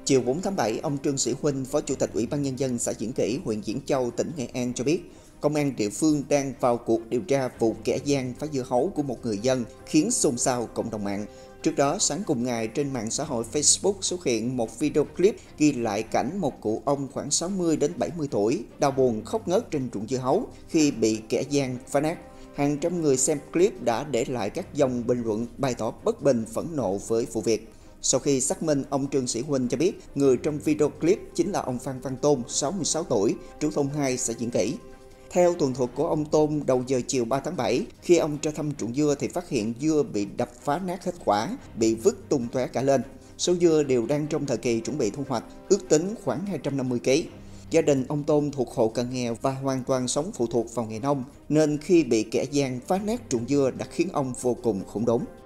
Chiều 4 tháng 7, ông Trương Sĩ Huynh, Phó Chủ tịch Ủy ban Nhân dân xã Diễn Kỷ, huyện Diễn Châu, tỉnh Nghệ An cho biết, công an địa phương đang vào cuộc điều tra vụ kẻ gian phá dưa hấu của một người dân khiến xôn xao cộng đồng mạng. Trước đó, sáng cùng ngày, trên mạng xã hội Facebook xuất hiện một video clip ghi lại cảnh một cụ ông khoảng 60 đến 70 tuổi đau buồn khóc ngất trên ruộng dưa hấu khi bị kẻ gian phá nát. Hàng trăm người xem clip đã để lại các dòng bình luận bày tỏ bất bình phẫn nộ với vụ việc. Sau khi xác minh, ông Trương Sĩ Huynh cho biết người trong video clip chính là ông Phan Văn Tôn, 66 tuổi, trú thôn 2, xã Diễn Kỷ. Theo tường thuật của ông Tôn, đầu giờ chiều 3 tháng 7, khi ông ra thăm ruộng dưa thì phát hiện dưa bị đập phá nát hết quả, bị vứt tung tóe cả lên. Số dưa đều đang trong thời kỳ chuẩn bị thu hoạch, ước tính khoảng 250 kg. Gia đình ông Tôn thuộc hộ cận nghèo và hoàn toàn sống phụ thuộc vào nghề nông, nên khi bị kẻ gian phá nát ruộng dưa đã khiến ông vô cùng khủng hoảng.